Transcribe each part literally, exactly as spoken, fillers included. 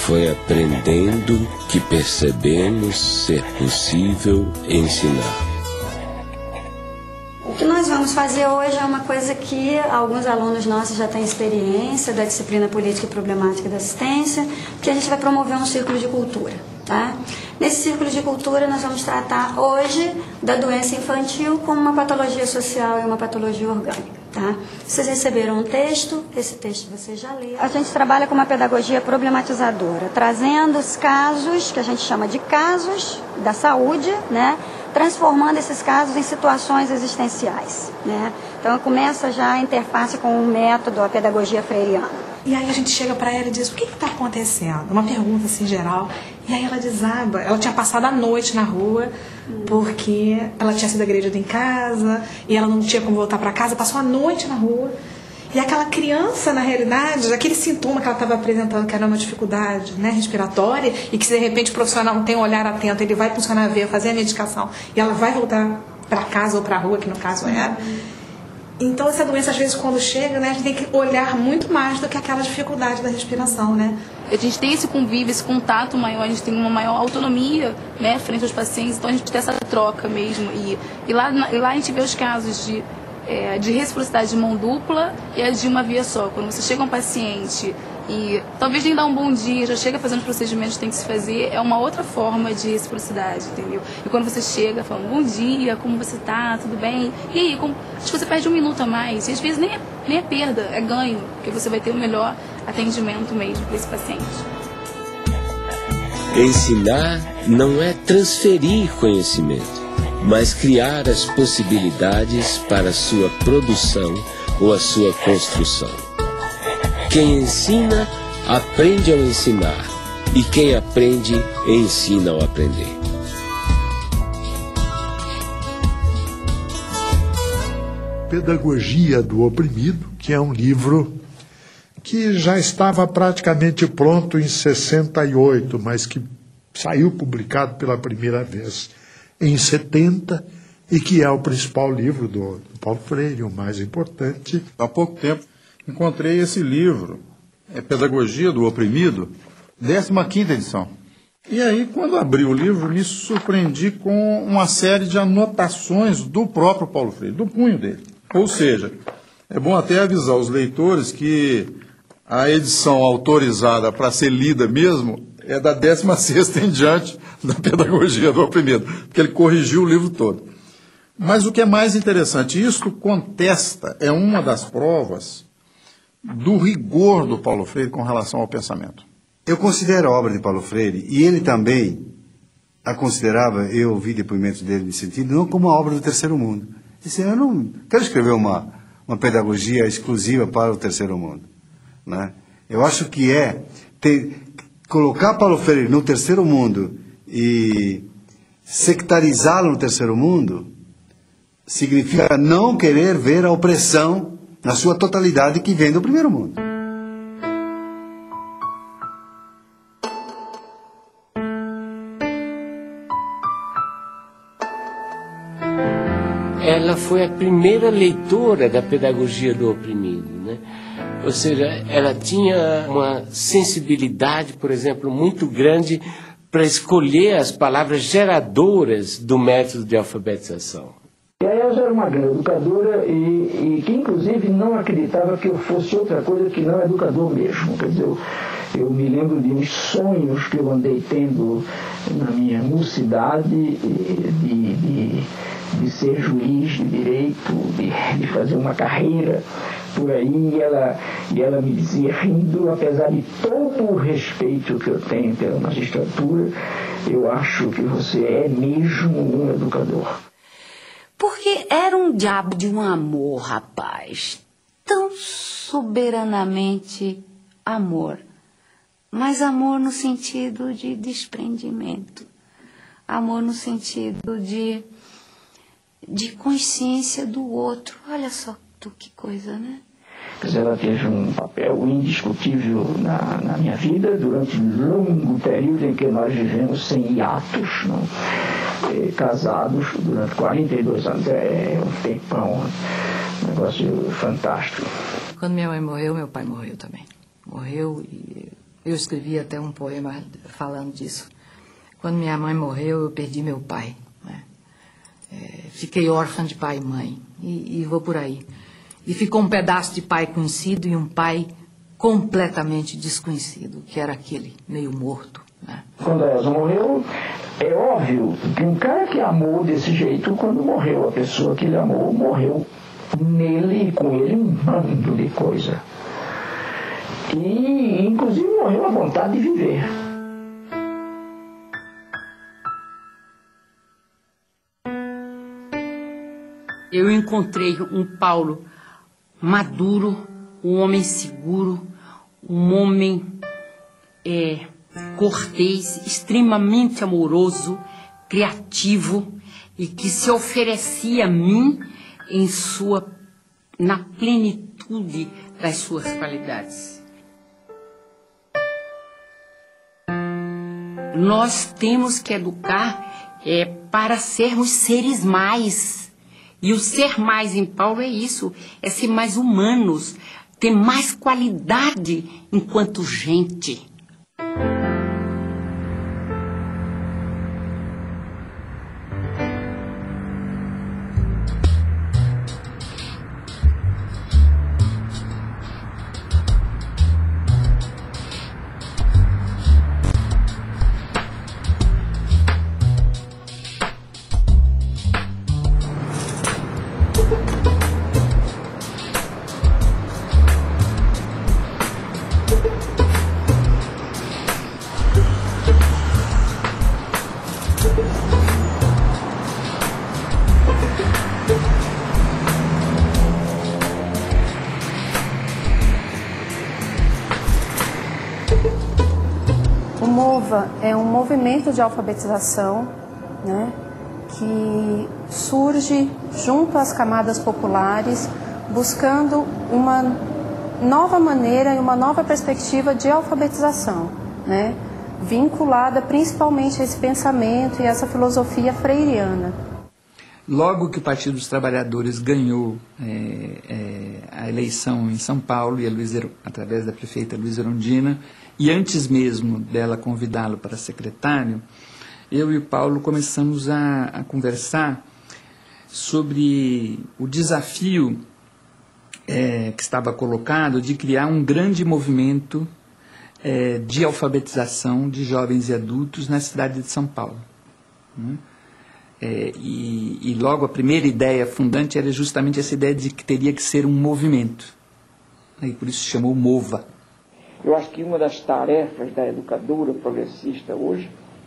Foi aprendendo que percebemos ser possível ensinar. O que nós vamos fazer hoje é uma coisa que alguns alunos nossos já têm experiência da disciplina Política e Problemática da Assistência, que a gente vai promover um círculo de cultura. Tá? Nesse círculo de cultura nós vamos tratar hoje da doença infantil como uma patologia social e uma patologia orgânica. Tá? Vocês receberam um texto, esse texto vocês já leram. A gente trabalha com uma pedagogia problematizadora, trazendo os casos, que a gente chama de casos da saúde, né? Transformando esses casos em situações existenciais. Né? Então começa já a interface com o método, a pedagogia freiriana. E aí a gente chega para ela e diz, o que está acontecendo? Uma pergunta assim geral. E aí ela desaba. Ela tinha passado a noite na rua, porque ela tinha sido agredida em casa, e ela não tinha como voltar para casa, passou a noite na rua. E aquela criança, na realidade, aquele sintoma que ela estava apresentando, que era uma dificuldade, né, respiratória, e que se de repente o profissional não tem um olhar atento, ele vai funcionar a ver, fazer a medicação, e ela vai voltar para casa ou para a rua, que no caso era. Então essa doença, às vezes, quando chega, né, a gente tem que olhar muito mais do que aquela dificuldade da respiração, né? A gente tem esse convívio, esse contato maior, a gente tem uma maior autonomia, né, frente aos pacientes, então a gente tem essa troca mesmo. E, e lá, lá a gente vê os casos de, é, de reciprocidade de mão dupla e a de uma via só. Quando você chega a um paciente e talvez nem dá um bom dia, já chega fazendo os procedimentos que tem que se fazer, é uma outra forma de reciprocidade, entendeu? E quando você chega falando, bom dia, como você tá, tudo bem? E aí, como... acho que você perde um minuto a mais, e às vezes nem é, nem é perda, é ganho, porque você vai ter o melhor atendimento mesmo para esse paciente. Ensinar não é transferir conhecimento, mas criar as possibilidades para a sua produção ou a sua construção. Quem ensina, aprende ao ensinar, e quem aprende, ensina ao aprender. Pedagogia do Oprimido, que é um livro que já estava praticamente pronto em sessenta e oito, mas que saiu publicado pela primeira vez em setenta, e que é o principal livro do, do Paulo Freire, o mais importante. Há pouco tempo encontrei esse livro, é Pedagogia do Oprimido, décima quinta edição. E aí, quando abri o livro, me surpreendi com uma série de anotações do próprio Paulo Freire, do punho dele. Ou seja, é bom até avisar os leitores que a edição autorizada para ser lida mesmo é da décima sexta em diante da Pedagogia do Oprimido, porque ele corrigiu o livro todo. Mas o que é mais interessante, isso contesta, é uma das provas do rigor do Paulo Freire com relação ao pensamento. Eu considero a obra de Paulo Freire, e ele também a considerava, eu ouvi depoimentos dele nesse sentido, não como uma obra do terceiro mundo. Disse, eu não quero escrever uma, uma pedagogia exclusiva para o terceiro mundo. Né? Eu acho que é ter, colocar Paulo Freire no terceiro mundo e sectarizá-lo no terceiro mundo significa não querer ver a opressão na sua totalidade que vem do primeiro mundo. Ela foi a primeira leitora da Pedagogia do Oprimido, né? Ou seja, ela tinha uma sensibilidade, por exemplo, muito grande para escolher as palavras geradoras do método de alfabetização. E aí ela já era uma grande educadora e, e que inclusive não acreditava que eu fosse outra coisa que não educador mesmo. Quer dizer, eu, eu me lembro de uns sonhos que eu andei tendo na minha mocidade de, de, de ser juiz de direito, de, de fazer uma carreira por aí, e ela, e ela me dizia, rindo, apesar de todo o respeito que eu tenho pela magistratura, eu acho que você é mesmo um educador. Porque era um diabo de um amor, rapaz, tão soberanamente amor, mas amor no sentido de desprendimento, amor no sentido de, de consciência do outro. Olha só tu, que coisa, né? Ela teve um papel indiscutível na, na minha vida durante um longo período em que nós vivemos sem hiatos, não? É, casados durante quarenta e dois anos, é um tempão, um negócio fantástico. Quando minha mãe morreu, meu pai morreu também. Morreu e Eu escrevi até um poema falando disso. Quando minha mãe morreu, eu perdi meu pai. Né? É, fiquei órfã de pai e mãe. E, e vou por aí. E ficou um pedaço de pai conhecido e um pai completamente desconhecido, que era aquele meio morto. Né? Quando a Elza morreu, é óbvio que um cara que amou desse jeito, quando morreu, a pessoa que ele amou, morreu nele e com ele um bando de coisa. E, inclusive, morreu a vontade de viver. Eu encontrei um Paulo maduro, um homem seguro, um homem é, cortês, extremamente amoroso, criativo e que se oferecia a mim em sua, na plenitude das suas qualidades. Nós temos que educar é, para sermos seres mais. E o ser mais em Paulo é isso, é ser mais humanos, ter mais qualidade enquanto gente. O MOVA é um movimento de alfabetização, né, que surge junto às camadas populares, buscando uma nova maneira e uma nova perspectiva de alfabetização, né, vinculada principalmente a esse pensamento e essa filosofia freiriana. Logo que o Partido dos Trabalhadores ganhou é, é, a eleição em São Paulo, e a Luiza, através da prefeita Luiza Erundina, e antes mesmo dela convidá-lo para secretário, eu e o Paulo começamos a, a conversar sobre o desafio é, que estava colocado de criar um grande movimento é, de alfabetização de jovens e adultos na cidade de São Paulo. Né? É, e, e logo a primeira ideia fundante era justamente essa ideia de que teria que ser um movimento. E por isso se chamou MOVA. Eu acho que uma das tarefas da educadora progressista hoje,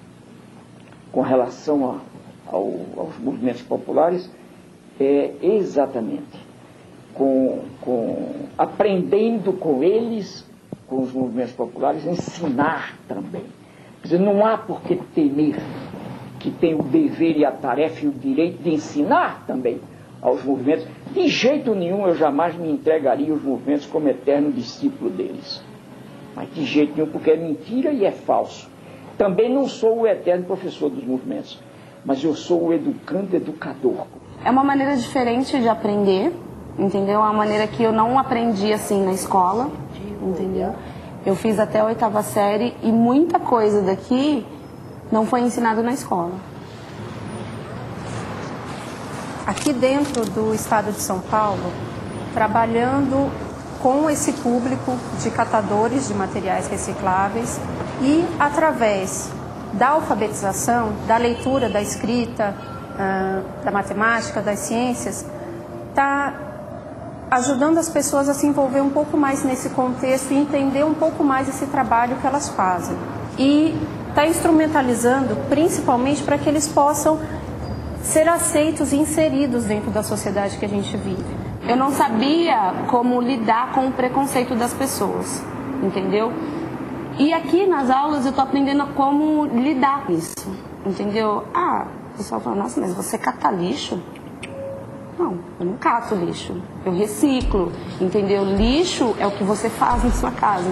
com relação a, ao, aos movimentos populares, é exatamente com, com, aprendendo com eles, com os movimentos populares, ensinar também. Quer dizer, não há por que temer que tem o dever e a tarefa e o direito de ensinar também aos movimentos. De jeito nenhum eu jamais me entregaria aos movimentos como eterno discípulo deles. Mas de jeito nenhum, porque é mentira e é falso. Também não sou o eterno professor dos movimentos, mas eu sou o educando educador. É uma maneira diferente de aprender, entendeu? É uma maneira que eu não aprendi assim na escola, entendeu? Eu fiz até a oitava série e muita coisa daqui não foi ensinado na escola. Aqui dentro do estado de São Paulo, trabalhando com esse público de catadores de materiais recicláveis e através da alfabetização, da leitura, da escrita, uh, da matemática, das ciências, está ajudando as pessoas a se envolver um pouco mais nesse contexto e entender um pouco mais esse trabalho que elas fazem. E está instrumentalizando principalmente para que eles possam ser aceitos e inseridos dentro da sociedade que a gente vive. Eu não sabia como lidar com o preconceito das pessoas, entendeu? E aqui nas aulas eu estou aprendendo como lidar com isso, entendeu? Ah, o pessoal fala, nossa, mas você cata lixo? Não, eu não cato lixo, eu reciclo, entendeu? Lixo é o que você faz na sua casa.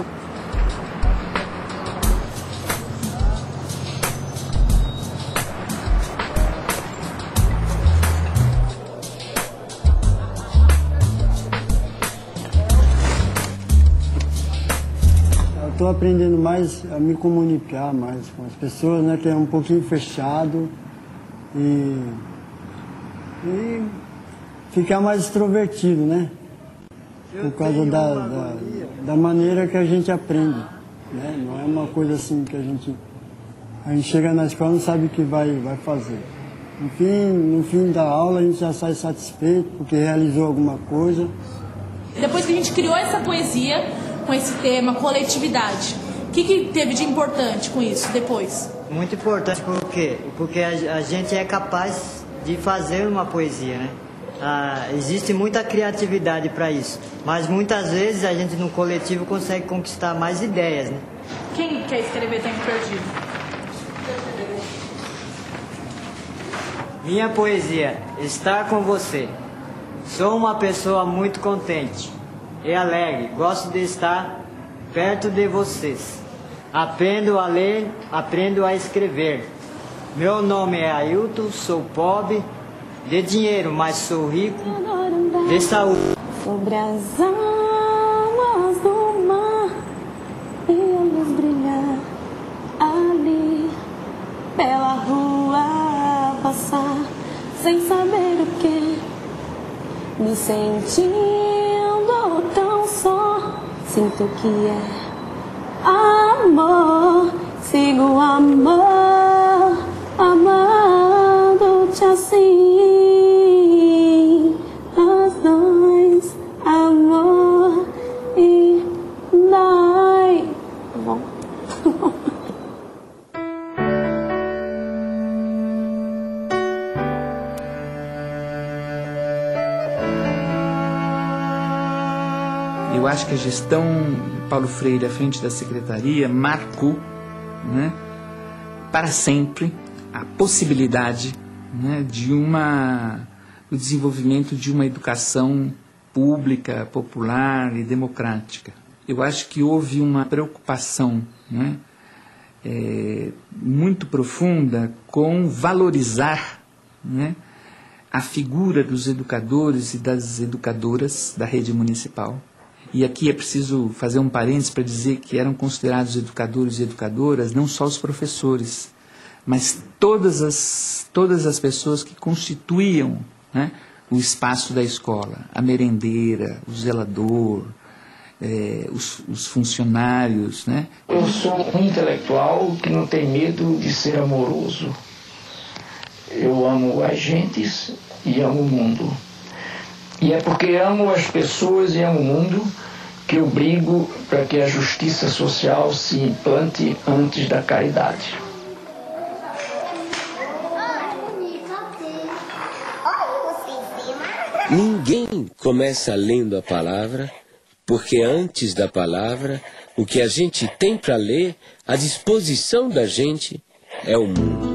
Estou estou aprendendo mais a me comunicar mais com as pessoas, né? Que é um pouquinho fechado e, e ficar mais extrovertido, né? Por causa da, da, da maneira que a gente aprende, né? Não é uma coisa assim que a gente, a gente chega na escola e não sabe o que vai, vai fazer. No fim, no fim da aula a gente já sai satisfeito porque realizou alguma coisa. Depois que a gente criou essa poesia com esse tema coletividade, o que, que teve de importante com isso depois? Muito importante por quê? Porque a, a gente é capaz de fazer uma poesia, né? Ah, existe muita criatividade para isso, mas muitas vezes a gente no coletivo consegue conquistar mais ideias, né? Quem quer escrever Tempo Perdido? Minha poesia, estar com você. Sou uma pessoa muito contente e alegre, gosto de estar perto de vocês. Aprendo a ler, aprendo a escrever. Meu nome é Ailton, sou pobre de dinheiro, mas sou rico de saúde. Sobre as águas do mar, e a luz brilhar ali, pela rua passar, sem saber o que, me sentindo tão só, sinto que é amor, sigo amor, amando-te assim. Nós dois, amor e nós. Bom. Eu acho que a gestão Paulo Freire à frente da secretaria marcou, né, para sempre a possibilidade, né, de uma o desenvolvimento de uma educação pública, popular e democrática. Eu acho que houve uma preocupação, né, é, muito profunda com valorizar, né, a figura dos educadores e das educadoras da rede municipal. E aqui é preciso fazer um parênteses para dizer que eram considerados educadores e educadoras não só os professores, mas todas as, todas as pessoas que constituíam, né, o espaço da escola, a merendeira, o zelador, é, os, os funcionários. Né? Eu sou um intelectual que não tem medo de ser amoroso. Eu amo as gentes e amo o mundo. E é porque amo as pessoas e amo o mundo que eu brigo para que a justiça social se implante antes da caridade. Ninguém começa lendo a palavra, porque antes da palavra, o que a gente tem para ler, à disposição da gente, é o mundo.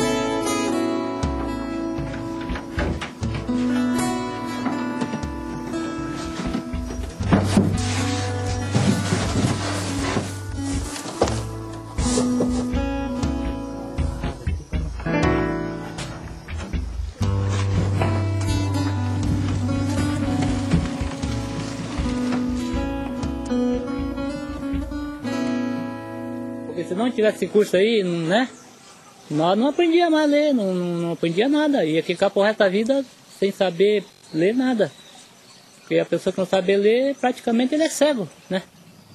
Porque se não tivesse esse curso aí, né, nós não aprendia mais a ler, não, não aprendia nada. Ia ficar pro resto da vida sem saber ler nada. Porque a pessoa que não sabe ler, praticamente ele é cego, né?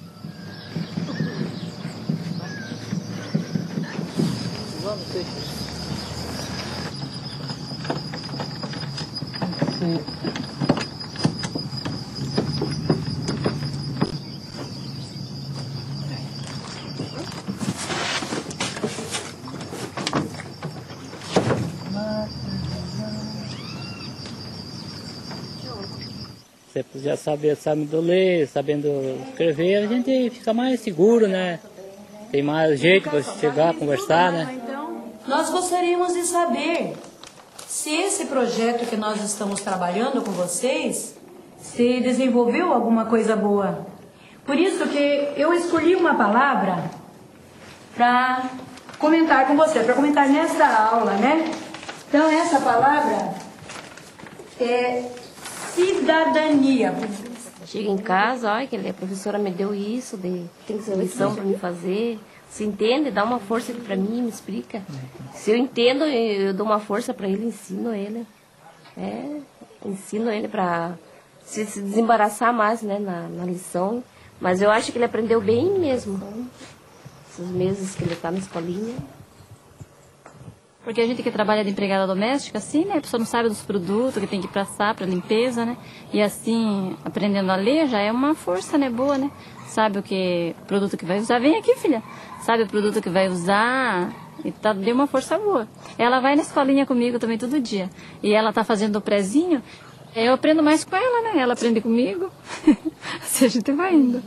Você já sabe, sabendo ler, sabendo escrever, a gente fica mais seguro, né? Tem mais jeito para chegar, conversar, né? Nós gostaríamos de saber se esse projeto que nós estamos trabalhando com vocês se desenvolveu alguma coisa boa. Por isso que eu escolhi uma palavra para comentar com você, para comentar nesta aula, né? Então essa palavra é cidadania. Chega em casa, olha, que a professora me deu isso, de, tem lição para me fazer. Se entende, dá uma força para mim, me explica. Se eu entendo, eu dou uma força para ele, ensino ele. É, ensino ele para se, se desembaraçar mais, né, na, na lição. Mas eu acho que ele aprendeu bem mesmo. Esses meses que ele está na escolinha. Porque a gente que trabalha de empregada doméstica, assim, né? A pessoa não sabe dos produtos que tem que passar para limpeza, né? E assim, aprendendo a ler já é uma força, né? Boa, né? Sabe o que produto que vai usar. Vem aqui, filha. Sabe o produto que vai usar. E tá, deu uma força boa. Ela vai na escolinha comigo também todo dia. E ela tá fazendo o prezinho. Eu aprendo mais com ela, né? Ela aprende comigo. Assim a gente vai indo.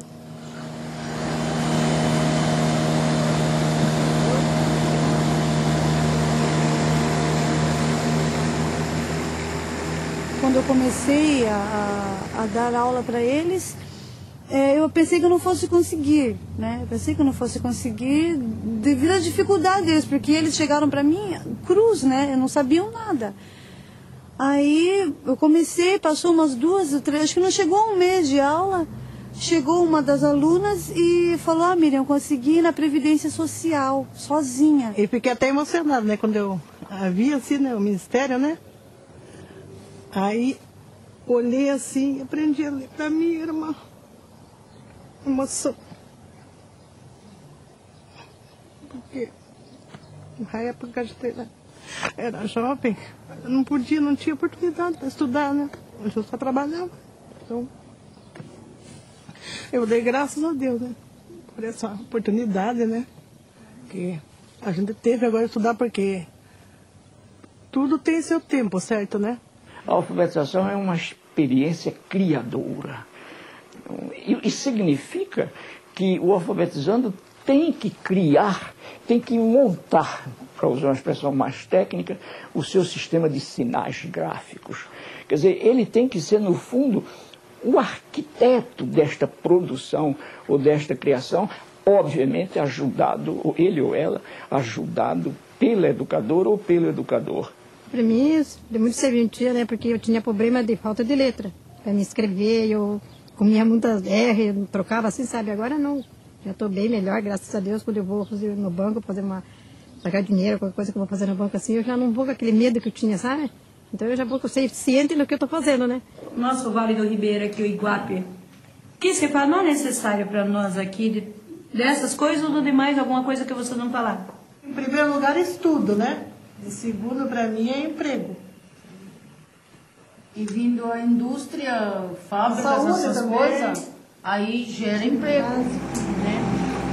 Quando eu comecei a, a, a dar aula para eles, é, eu pensei que eu não fosse conseguir, né? Eu pensei que eu não fosse conseguir devido às dificuldades deles, porque eles chegaram para mim cruz, né? Eu não sabiam nada. Aí eu comecei, passou umas duas, três, acho que não chegou um mês de aula, chegou uma das alunas e falou: ah, Miriam, eu consegui na Previdência Social, sozinha. Eu fiquei até emocionada, né? Quando eu vi assim, né, o Ministério, né? Aí, olhei assim, aprendi a ler para mim, era uma emoção. Porque na época a gente era, era jovem, eu não podia, não tinha oportunidade para estudar, né? Hoje eu só trabalhava. Então, eu dei graças a Deus, né? Por essa oportunidade, né? Que a gente teve agora de estudar, porque tudo tem seu tempo, certo, né? A alfabetização é uma experiência criadora. E, e significa que o alfabetizando tem que criar, tem que montar, para usar uma expressão mais técnica, o seu sistema de sinais gráficos. Quer dizer, ele tem que ser, no fundo, o arquiteto desta produção ou desta criação, obviamente ajudado, ou ele ou ela, ajudado pela educadora ou pelo educador. Para mim, deu muito serventia, né? Porque eu tinha problema de falta de letra. Para me escrever, eu comia muitas R, trocava assim, sabe? Agora não. Já estou bem melhor, graças a Deus. Quando eu vou fazer no banco, fazer uma, pagar dinheiro, qualquer coisa que eu vou fazer no banco assim, eu já não vou com aquele medo que eu tinha, sabe? Então eu já vou ser ciente no que eu estou fazendo, né? Nosso Vale do Ribeira aqui, o Iguape, o que você fala não é necessário para nós aqui, de, dessas coisas ou do demais, alguma coisa que você não falar? Em primeiro lugar, estudo, né? E segundo, para mim, é emprego. E vindo a indústria, fábricas, Saúde essas também. coisas, aí gera emprego, né?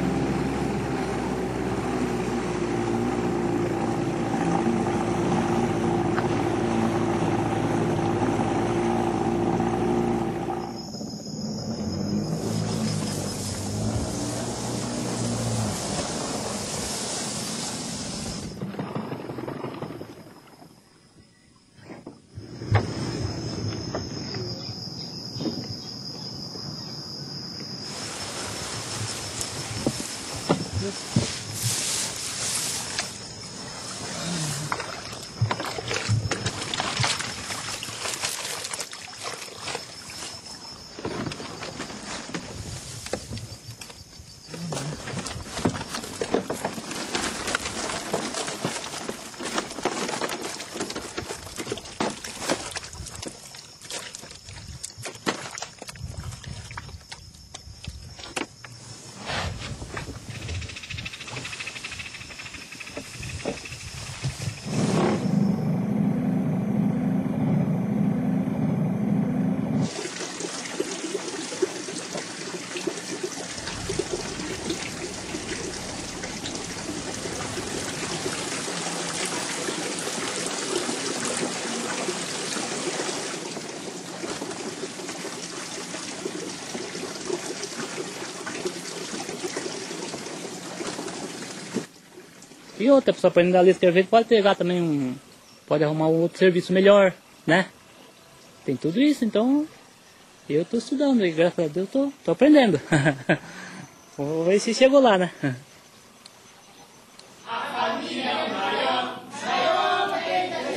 E outra, pessoa aprendendo a ler e escrever, pode pegar também um... pode arrumar um outro serviço melhor, né? Tem tudo isso, então... eu tô estudando e graças a Deus tô, tô aprendendo. Vou ver se chegou lá, né?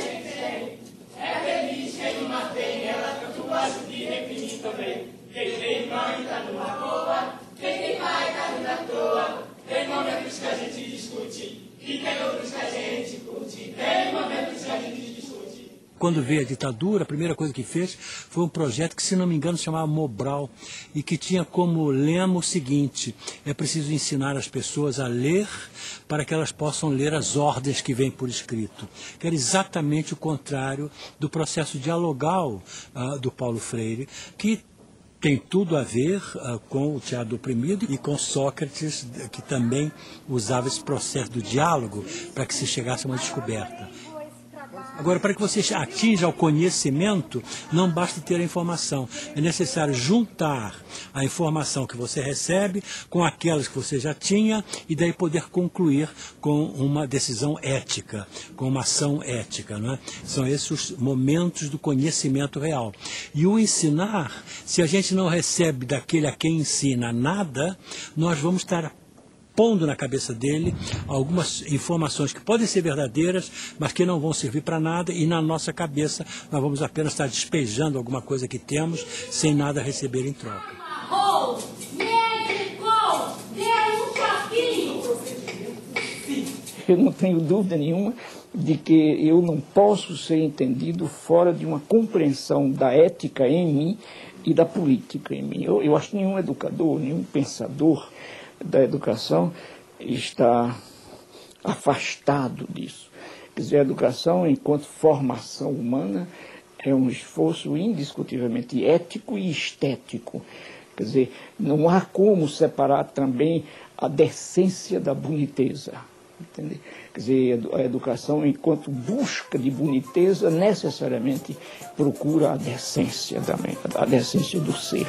É feliz quem mantém ela, que eu gosto de repetir também. quando veio a ditadura, a primeira coisa que fez foi um projeto que, se não me engano, se chamava Mobral, e que tinha como lema o seguinte: é preciso ensinar as pessoas a ler para que elas possam ler as ordens que vêm por escrito. Que era exatamente o contrário do processo dialogal uh, do Paulo Freire, que tem tudo a ver uh, com o teatro do oprimido e com Sócrates, que também usava esse processo do diálogo para que se chegasse a uma descoberta. Agora, para que você atinja o conhecimento, não basta ter a informação. É necessário juntar a informação que você recebe com aquelas que você já tinha e daí poder concluir com uma decisão ética, com uma ação ética, não é? São esses os momentos do conhecimento real. E o ensinar, se a gente não recebe daquele a quem ensina nada, nós vamos estar pondo na cabeça dele algumas informações que podem ser verdadeiras, mas que não vão servir para nada, e na nossa cabeça nós vamos apenas estar despejando alguma coisa que temos sem nada receber em troca. Oh, médico, dê um papinho. Eu não tenho dúvida nenhuma de que eu não posso ser entendido fora de uma compreensão da ética em mim e da política em mim. Eu, eu acho que nenhum educador, nenhum pensador da educação está afastado disso. Quer dizer, a educação, enquanto formação humana, é um esforço indiscutivelmente ético e estético. Quer dizer, não há como separar também a decência da boniteza. Entende? Quer dizer, a educação, enquanto busca de boniteza, necessariamente procura a decência também, a decência do ser.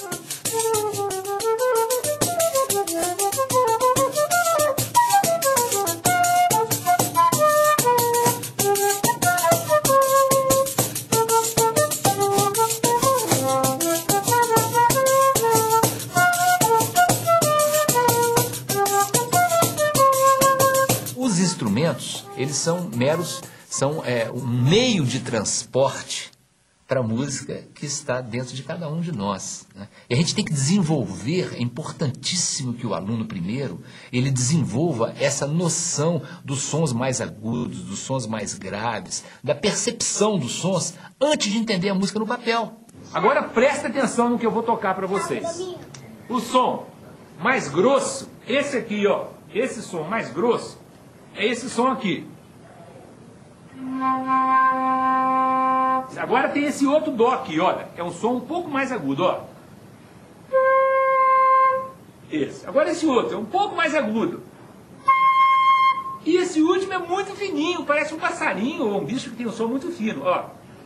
Eles são meros, são é, um meio de transporte para a música que está dentro de cada um de nós, né? E a gente tem que desenvolver, é importantíssimo que o aluno primeiro, ele desenvolva essa noção dos sons mais agudos, dos sons mais graves, da percepção dos sons, antes de entender a música no papel. Agora presta atenção no que eu vou tocar para vocês. O som mais grosso, esse aqui, ó, esse som mais grosso, é esse som aqui. Agora tem esse outro dó aqui, olha. É um som um pouco mais agudo, ó. Esse. Agora esse outro é um pouco mais agudo. E esse último é muito fininho, parece um passarinho ou um bicho que tem um som muito fino, ó.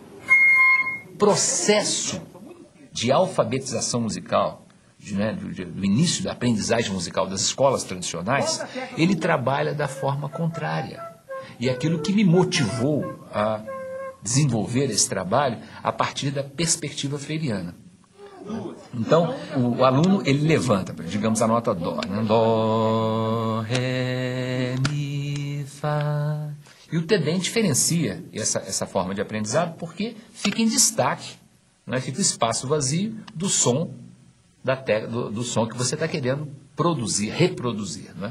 Processo de alfabetização musical, de, né, do, do início da aprendizagem musical das escolas tradicionais, ele trabalha da forma contrária. E aquilo que me motivou a desenvolver esse trabalho a partir da perspectiva freiriana. Então, o, o aluno, ele levanta, digamos, a nota dó, né? Dó, ré, mi, fá. E o TEDEM diferencia essa, essa forma de aprendizado porque fica em destaque, né? Fica o espaço vazio do som, da te, do, do som que você está querendo produzir, reproduzir, né?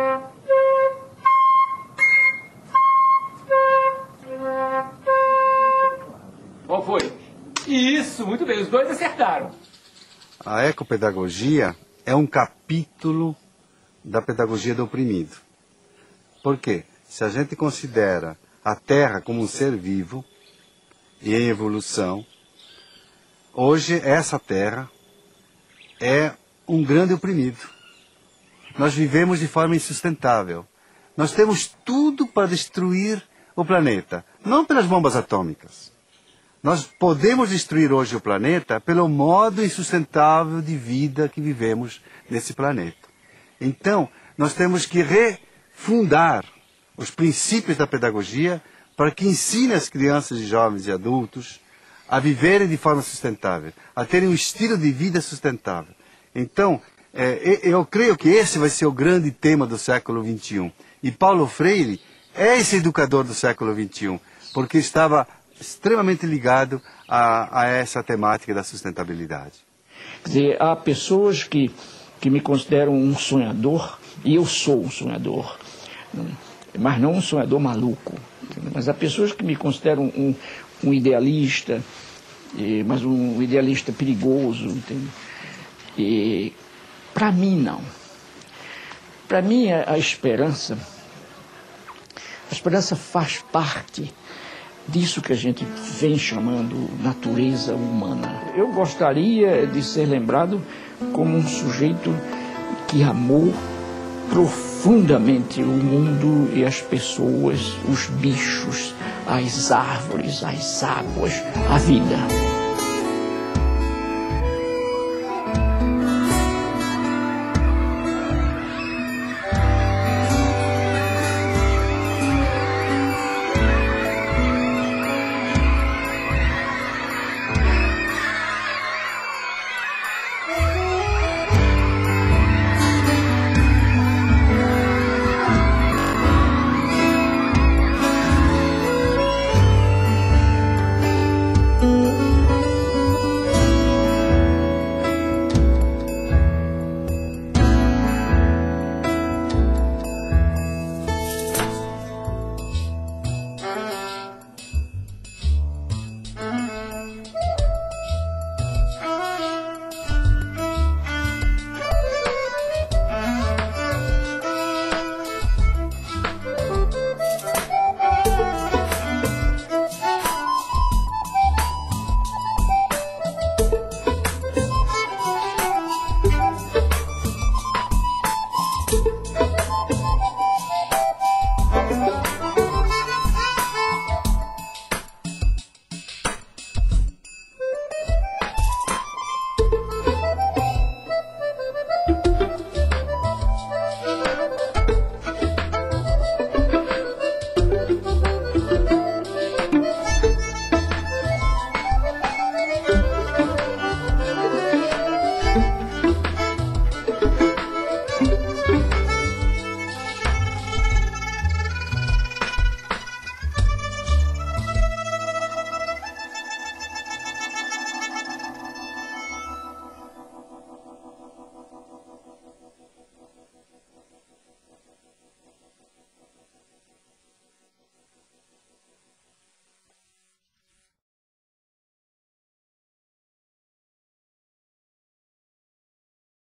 Qual foi? Isso, muito bem, os dois acertaram. A ecopedagogia é um capítulo da pedagogia do oprimido. Por quê? Se a gente considera a Terra como um ser vivo e em evolução, hoje essa Terra é um grande oprimido. Nós vivemos de forma insustentável. Nós temos tudo para destruir o planeta, não pelas bombas atômicas. Nós podemos destruir hoje o planeta pelo modo insustentável de vida que vivemos nesse planeta. Então, nós temos que refundar os princípios da pedagogia para que ensine as crianças, jovens e adultos a viverem de forma sustentável, a terem um estilo de vida sustentável. Então, é, eu creio que esse vai ser o grande tema do século vinte e um. E Paulo Freire é esse educador do século vinte e um, porque estava extremamente ligado a, a essa temática da sustentabilidade. Quer dizer, há pessoas que, que me consideram um sonhador, e eu sou um sonhador, mas não um sonhador maluco. Mas há pessoas que me consideram um, um idealista, e, mas um idealista perigoso, entende? E para mim não. Para mim a, a esperança, a esperança faz parte disso que a gente vem chamando natureza humana. Eu gostaria de ser lembrado como um sujeito que amou profundamente o mundo e as pessoas, os bichos, as árvores, as águas, a vida.